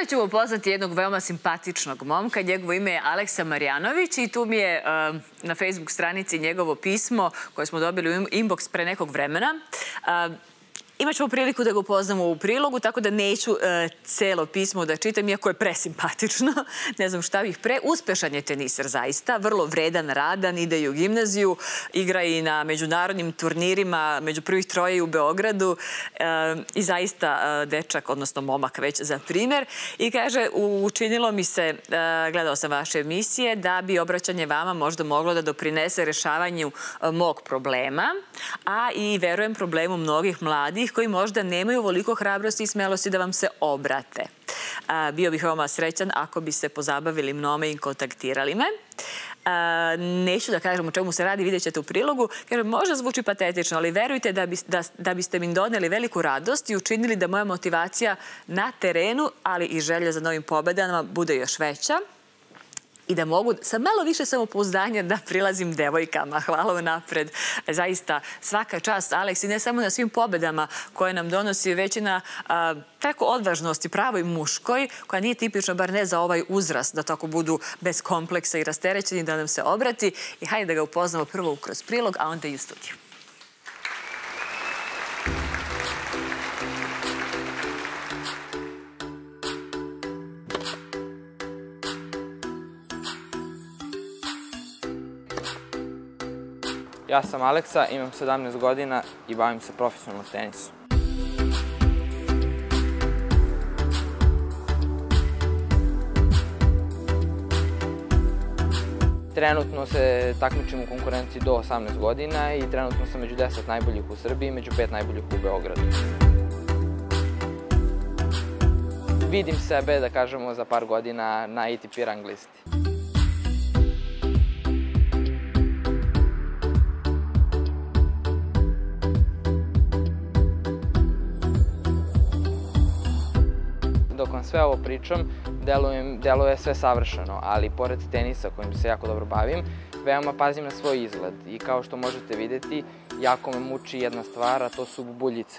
Sada ću upoznati jednog veoma simpatičnog momka. Njegovo ime je Aleksa Marjanović i tu mi je na Facebook stranici njegovo pismo koje smo dobili u inbox pre nekog vremena. Imaćemo priliku da ga upoznamo u prilogu, tako da neću celo pismo da čitam, iako je presimpatično. Ne znam šta bih pre. Uspešan je teniser zaista, vrlo vredan, radan, ide i u gimnaziju, igra i na međunarodnim turnirima, među prvih troje u Beogradu i zaista dečak, odnosno momak već za primer. I kaže, učinilo mi se, gledao sam vaše emisije, da bi obraćanje vama možda moglo da doprinese rešavanju mog problema, a i verujem problemu mnogih mladih koji možda nemaju ovoliko hrabrosti i smelosti da vam se obrate. Bio bih veoma srećan ako bi se pozabavili mnome i kontaktirali me. Neću da kažem o čemu se radi, vidjet ćete u prilogu. Kažem, možda zvuči patetično, ali verujte da biste mi doneli veliku radost i učinili da moja motivacija na terenu, ali i želja za novim pobedama bude još veća. I da mogu sa malo više samopouzdanja da prilazim devojkama. Hvala vam napred. Zaista svaka čast, Aleks, i ne samo na svim pobedama koje nam donosi, već i na preko odvažnosti pravoj muškoj, koja nije tipična, bar ne za ovaj uzrast, da tako budu bez kompleksa i rasterećeni, da nam se obrati. I hajde da ga upoznamo prvo kroz prilog, a onda i u studiju. Ja sam Aleksa, imam 17 godina i bavim se profesionalno tenisom. Trenutno se takmičim u konkurenciji do 18 godina i trenutno sam među 10 najboljih u Srbiji i među 5 najboljih u Beogradu. Vidim sebe, da kažemo, za par godina na ATP rang listi. Dok vam sve ovo pričam, deluje sve savršeno, ali pored tenisa kojim se jako dobro bavim, veoma pazim na svoj izgled i kao što možete videti, jako me muči jedna stvar, a to su bubuljice.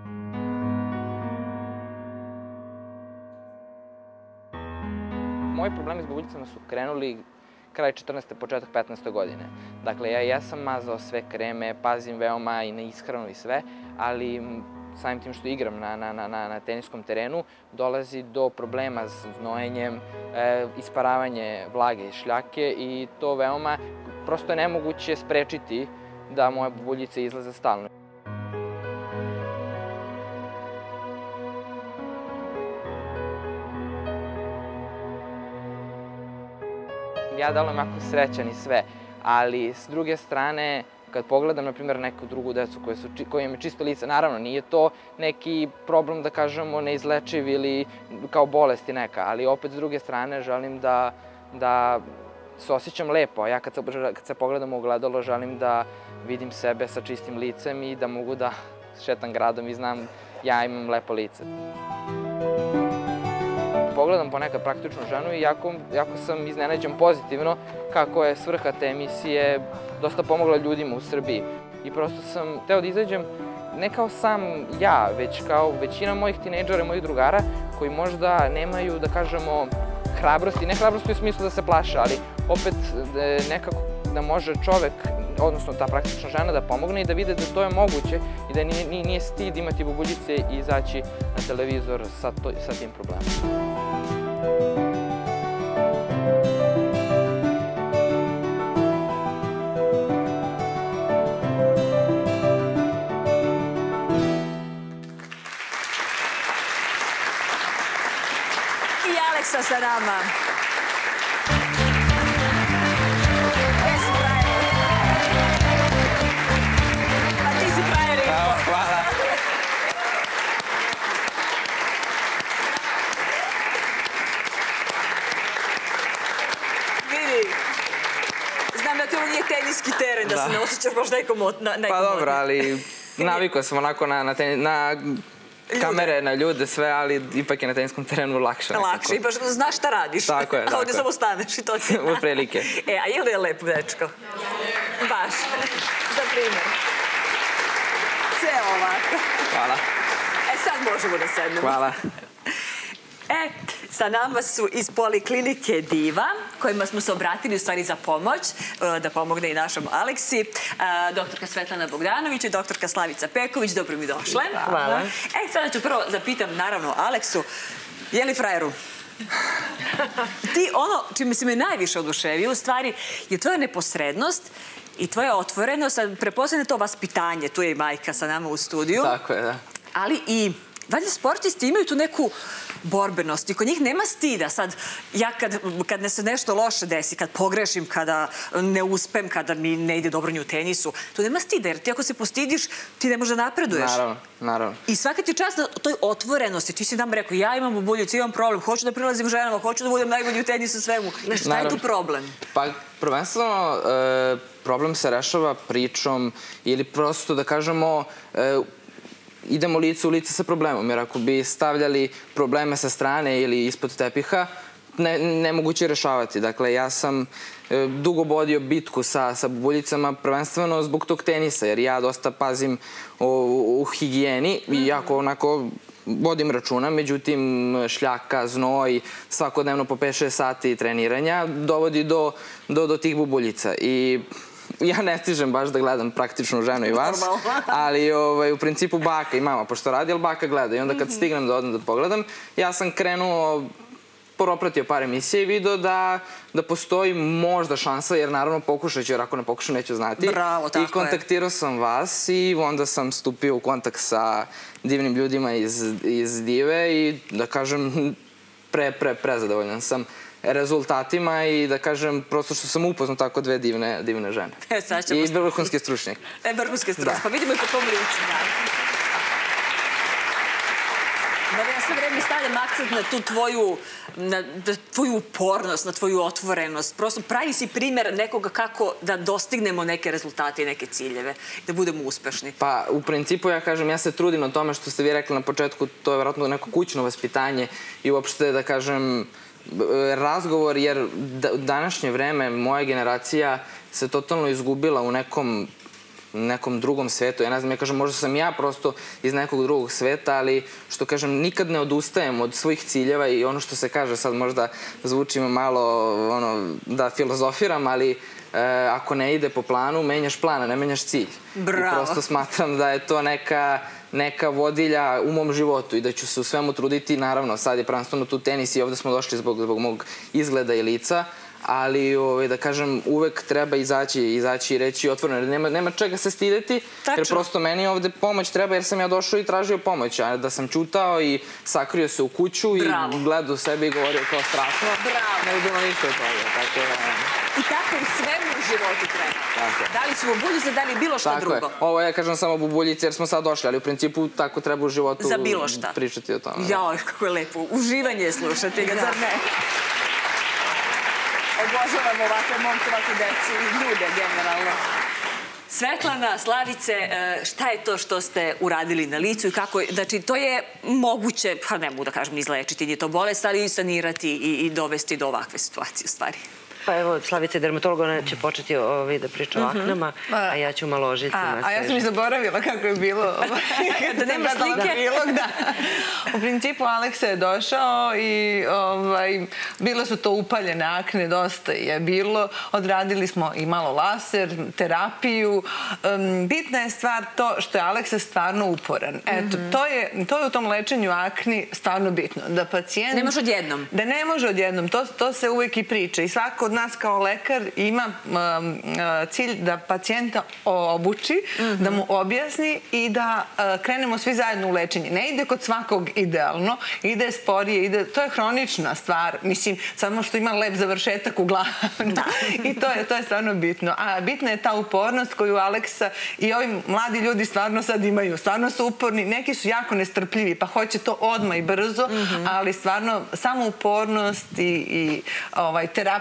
Moji problemi s bubuljicama su krenuli kraj 14. početak 15. godine. Dakle, ja jesam mazao sve kreme, pazim veoma i na ishranu i sve, ali samim tim što igram na teniskom terenu, dolazi do problema s znojenjem, isparavanje vlage iz šljake i to veoma, prosto je nemoguće sprečiti da moje bubuljice izlaze stalno. Ja delujem jako srećan i sve, ali s druge strane, kad pogledam, na primjer, neku drugu decu koja imaju čisto lice, naravno, nije to neki problem, da kažemo, neizlečiv ili kao bolesti neka, ali opet, s druge strane, želim da se osjećam lepo, a ja kad se pogledam u ogledalo, želim da vidim sebe sa čistim licem i da mogu da šetam gradom i znam ja imam lepo lice. Pogledam ponekad praktičnu ženu i jako sam iznenađen pozitivno kako je svrha te emisije dosta pomogla ljudima u Srbiji. I prosto sam hteo da izađem ne kao sam ja, već kao većina mojih tinejdžera i mojih drugara koji možda nemaju, da kažemo, hrabrosti, ne hrabrosti u smislu da se plaše, ali opet nekako da može čovek, odnosno ta praktična žena, da pomogne i da vide da to je moguće i da nije stid imati bubuljice i izaći na televizor sa tim problemom. I Aleksa sa nama. A ti si frajer. Hvala. Vidi, znam da ti ovo nije teniski teren, da se ne osjećaš baš nekom modnim. Pa dobro, ali navikao sam onako na kamere, na ljude, sve, ali ipak je na teniskom terenu lakše. Lakše, i baš znaš šta radiš. Tako je, tako je. A ovdje samo staneš i to ti je. U prilike. A je li je lep dečko? Baš, za primjer. Sve ovako. Hvala. Sad možemo da sednemo. Hvala. Sa nama su iz Poliklinike Diva, kojima smo se obratili u stvari za pomoć, da pomogne i našom Aleksi, doktorka Svetlana Bogdanović i doktorka Slavica Peković. Dobro mi došle. Hvala. Sada ću prvo zapitam, naravno, Aleksu, je li frajeru? Ti ono čime si me najviše oduševio, u stvari, je tvoja neposrednost i tvoja otvorenost, prepoznane to vaspitanje, tu je i majka sa nama u studiju. Tako je, da. Ali i valjda sportisti imaju tu neku borbenost i kod njih nema stida. Sad, ja kad ne se nešto loše desi, kad pogrešim, kada ne uspem, kada mi ne ide dobro ni u tenisu, tu nema stida, jer ti ako se postidiš, ti ne možeš da napreduješ. Naravno, naravno. I svaka ti čast na toj otvorenosti. Ti si nam rekao, ja imam bubuljicu, imam problem, hoću da prilazim ženama, hoću da budem najbolji u tenisu, svemu. Šta je tu problem? Pa, prvenstveno, problem se rešava pričom ili prosto da kažemo idemo lice u lice sa problemom, jer ako bi stavljali probleme sa strane ili ispod tepiha, nemoguće rešavati. Dakle, ja sam dugo vodio bitku sa bubuljicama, prvenstveno zbog tog tenisa, jer ja dosta pazim u higijeni i jako onako vodim računa, međutim šljaka, znoj, svakodnevno po 5-6 sati treniranja dovodi do tih bubuljica. I ja ne stižem baš da gledam praktičnu ženu i vas, ali u principu baka i mama, pošto radi, ali baka gleda. I onda kad stignem da odem da pogledam, ja sam krenuo, propratio par emisije i video da postoji možda šansa, jer naravno pokušat ću, jer ako ne pokušam neću znati. Bravo, tako je. I kontaktirao sam vas i onda sam stupio u kontakt sa divnim ljudima iz Dive i da kažem, prezadovoljan sam rezultatima i da kažem prosto što sam upoznao tako dve divne žene. I vrhunski stručnjak. Vrhunski stručnjak. Pa vidimo i po tom licu. Ja sve vreme stavljam akcent na tu tvoju upornost, na tvoju otvorenost. Prosto pravi si primjer nekoga kako da dostignemo neke rezultate i neke ciljeve, da budemo uspešni. Pa, u principu, ja kažem, ja se trudim na tome što ste vi rekli na početku, to je vjerojatno neko kućno vaspitanje i uopšte, da kažem, razgovor, jer u današnje vreme moja generacija se totalno izgubila u nekom drugom svetu. Ja ne znam, ja kažem, možda sam ja prosto iz nekog drugog sveta, ali što kažem, nikad ne odustajem od svojih ciljeva i ono što se kaže, sad možda zvuči malo da filozofiram, ali ako ne ide po planu, menjaš plan, a ne menjaš cilj. Bravo. I prosto smatram da je to neka vodilja u mom životu i da ću se u svemu truditi. Naravno, sad je prvenstveno tu tenis i ovde smo došli zbog mog izgleda i lica, ali da kažem, uvek treba izaći i reći otvoreno. Nema čega se stideti, jer prosto meni ovde pomoć treba, jer sam ja došao i tražio pomoć, a da sam ćutao i sakrio se u kuću i gledao sebe i govorio kao strašno, ne bi bilo ništa od toga. I tako u svemu u životu treba. Da li su bubuljice, da li bilo šta drugo? Ovo ja kažem samo bubuljice jer smo sad došli, ali u principu tako treba u životu pričati o tome. Jao, kako je lepo. Uživanje slušati ga, zar ne? Obožavam ovakve momke, ovakve deci i ljude generalno. Svetlana, Slavice, šta je to što ste uradili na licu i kako je, znači to je moguće, pa ne mogu da kažem izlečiti, nije to bolest, ali i sanirati i dovesti do ovakve situacije u stvari. Pa evo, Slavica je dermatolog, ona će početi da priča o aknama, a ja ću malo o žicima. A ja sam i zaboravila kako je bilo. Da nema slike. U principu, Aleksa je došao i bile su to upaljene akne, dosta je bilo. Odradili smo i malo laser, terapiju. Bitna je stvar to što je Aleksa stvarno uporan. Eto, to je u tom lečenju akni stvarno bitno. Da pacijent... Ne može odjednom. Da ne može odjednom. To se uvek i priča. I svako od nas kao lekar ima cilj da pacijenta obuči, da mu objasni i da krenemo svi zajedno u lečenje. Ne ide kod svakog idealno, ide sporije, to je hronična stvar. Mislim, samo što ima lep završetak u glavu. I to je stvarno bitno. A bitna je ta upornost koju Aleksa i ovi mladi ljudi stvarno sad imaju. Stvarno su uporni, neki su jako nestrpljivi, pa hoće to odmah i brzo, ali stvarno samo upornost i terapija stvarno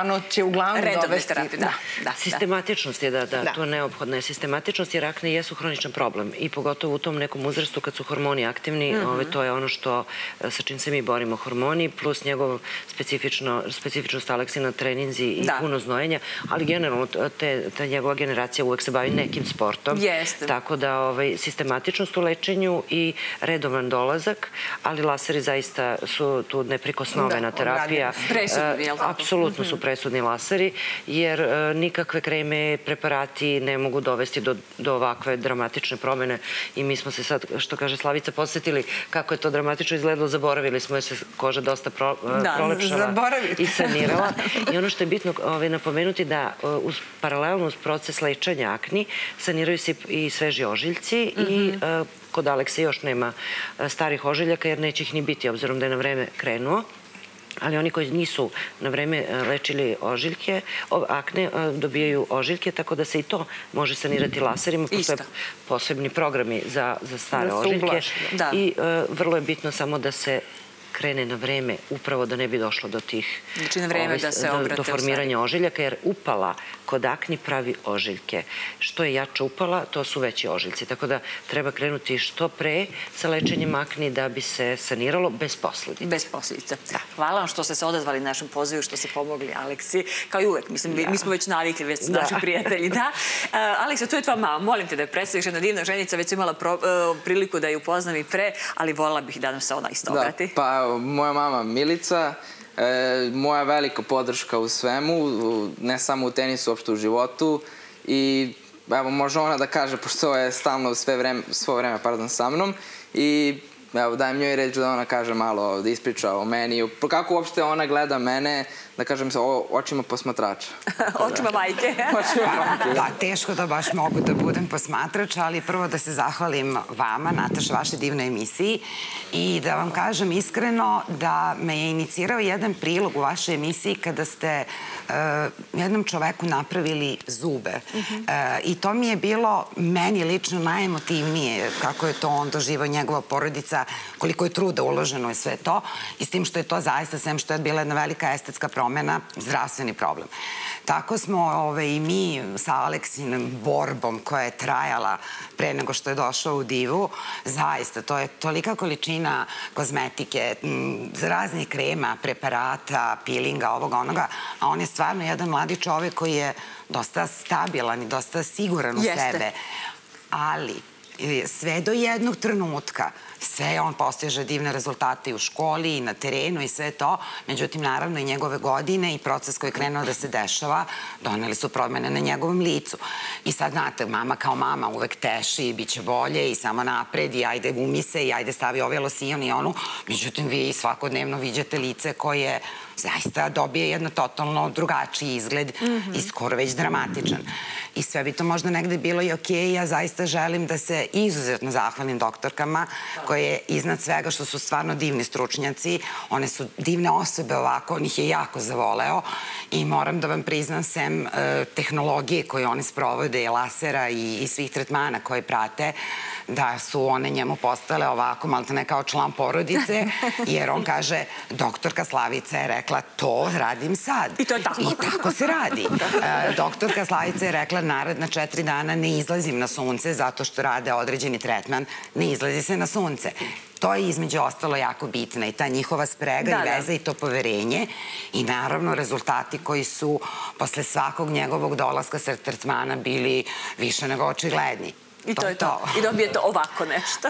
stvarno će uglavnom dovesti. Redovne terapije, da. Sistematičnost je, da, to je neophodna. Sistematičnost jer akne jesu hroničan problem i pogotovo u tom nekom uzrastu kad su hormoni aktivni, to je ono sa čim se mi borimo, hormoni plus njegov specifičnost Aleksina, treninzi i puno znojenja, ali generalno ta njegova generacija uvek se bavi nekim sportom. Tako da sistematičnost u lečenju i redovan dolazak, ali laseri zaista su tu neprikosnovena terapija. Presudni, je li tako? Apsolutno su presudni laseri, jer nikakve kreme, preparati ne mogu dovesti do ovakve dramatične promene i mi smo se sad, što kaže Slavica, podsjetili kako je to dramatično izgledalo, zaboravili smo jer se koža dosta prolepšala i sanirala. I ono što je bitno napomenuti da paralelno uz proces lečenja akni saniraju se i sveži ožiljci i kod Alekse još nema starih ožiljaka jer neće ih ni biti, obzirom da je na vreme krenuo. Ali oni koji nisu na vreme lečili ožiljke, akne, dobijaju ožiljke, tako da se i to može sanirati laserima. Postoje posebni programi za stare ožiljke. I vrlo je bitno samo da se krene na vreme, upravo da ne bi došlo do tih, do formiranja ožiljaka, jer upala kod akni pravi ožiljke. Što je jača upala, to su veći ožiljci. Tako da treba krenuti što pre sa lečenjem akni da bi se saniralo bez posledica. Bez posledica. Hvala vam što ste se odazvali našem pozivu, što ste pomogli Aleksi. Kao i uvek, mislim, mi smo već navikli, već su naši prijatelji. Aleksa, tu je tvoja mama. Molim te da je predstaviš, jedna divna ženica, već imala priliku da je upoznam i pre, ali voljela bih da nam se ona isto obrati. Pa, moja mama Milica, moja velika podrška u svemu, ne samo u tenisu, uopšte u životu. I evo, može ona da kaže, pošto je stalno svo vreme sa mnom. I evo, dajem njoj reč da ona kaže malo, da ispriča o meni, kako uopšte ona gleda mene, da kažem se, očima posmatrača. Očima majke. Da, teško da baš mogu da budem posmatrač, ali prvo da se zahvalim vama, Nataša, vašoj divnoj emisiji i da vam kažem iskreno da me je inicirao jedan prilog u vašoj emisiji kada ste jednom čoveku napravili zube. I to mi je bilo meni lično najemotivnije, kako je to on doživao, njegova porodica, koliko je truda uloženo i sve to, i s tim što je to zaista, sem što je bila jedna velika estetska promena, zdravstveni problem. Tako smo i mi sa Aleksinom borbom koja je trajala pre nego što je došao u Divu, zaista, to je tolika količina kozmetike, raznih krema, preparata, pilinga, ovoga, onoga, a on je stvarno jedan mladi čovek koji je dosta stabilan i dosta siguran u sebe. Ali, sve do jednog trenutka, sve on postiže divne rezultate i u školi i na terenu i sve to, međutim, naravno i njegove godine i proces koji je krenuo da se dešava, doneli su promene na njegovom licu. I sad, znate, mama kao mama uvek teši i bit će bolje i samo napred i ajde umi se i ajde stavi ovaj losijon i onu, međutim, vi svakodnevno viđate lice koje zaista dobije jedno totalno drugačiji izgled i skoro već dramatičan. I sve bi to možda negde bilo i okej. Ja zaista želim da se izuzetno zahvalim doktorkama koje iznad svega što su stvarno divni stručnjaci. One su divne osobe ovako, on ih je jako zavoleo i moram da vam priznam sem tehnologije koje one sprovode, lasera i svih tretmana koje prate, da su one njemu postale ovako, malo ne kao član porodice, jer on kaže, doktorka Slavica je rekla, to radim sad. I to je tako. I tako se radi. Doktorka Slavica je rekla, naredna 4 dana ne izlazim na sunce zato što rade određeni tretman, ne izlazi se na sunce. To je između ostalo jako bitno i ta njihova sprega i veza i to poverenje i naravno rezultati koji su posle svakog njegovog dolaska sa tretmana bili više nego očigledni. I to je to. I dobijete ovako nešto.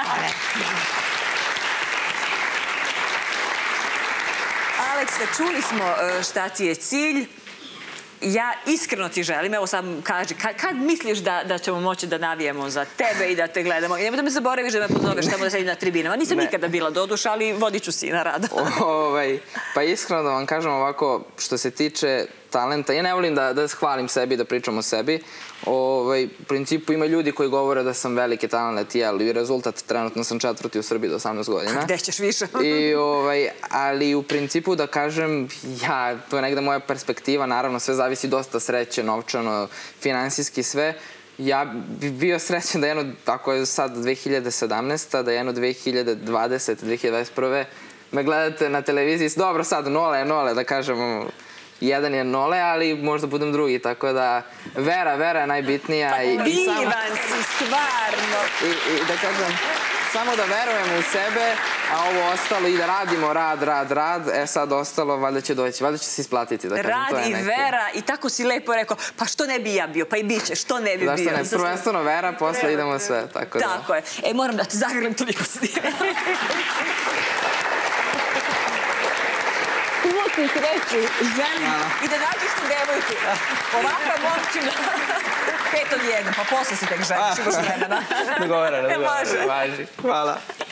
Aleksa, čuli smo šta ti je cilj. Ja iskreno ti želim, evo sam kaži, kad misliš da ćemo moći da navijemo za tebe i da te gledamo? I nemoj da me zaboraviš da me pozoveš tamo da sedim na tribinama. Nisam nikada bila doduša, ali vodit ću sina rado. Pa iskreno da vam kažem ovako, što se tiče talenta, ja ne volim da hvalim sebi, da pričam o sebi. U principu ima ljudi koji govore da sam veliki talent, ali rezultat trenutno sam 4. u Srbiji do 18 godina. Gde ćeš više? Ali u principu da kažem, to je negde moja perspektiva, naravno sve zavisi dosta sreće, novčano, finansijski sve. Ja bih bio srećan da jedno, ako je sad 2017. da jedno 2020. 2021. me gledate na televiziji, dobro sad nole, da kažem, jedan je Nole, ali možda budem drugi, tako da vera je najbitnija. Divan si, stvarno. I da kažem, samo da verujemo u sebe, a ovo ostalo i da radimo rad, sad ostalo valjda će doći, valjda će se isplatiti. Rad i vera, i tako si lepo rekao, pa što ne bi ja bio, pa i bit će, što ne bi bio. Zašto ne, prvenstveno vera, posle idemo sve, tako da. Tako je. Moram da te zagrlim, toliko si divno. Puno sreću, želim i da nađeš tu devojku. Ovakva momčina. 5 od 1, pa posle se tek želiš, imaš vremena. Dogovoreno. Može. Važi. Hvala.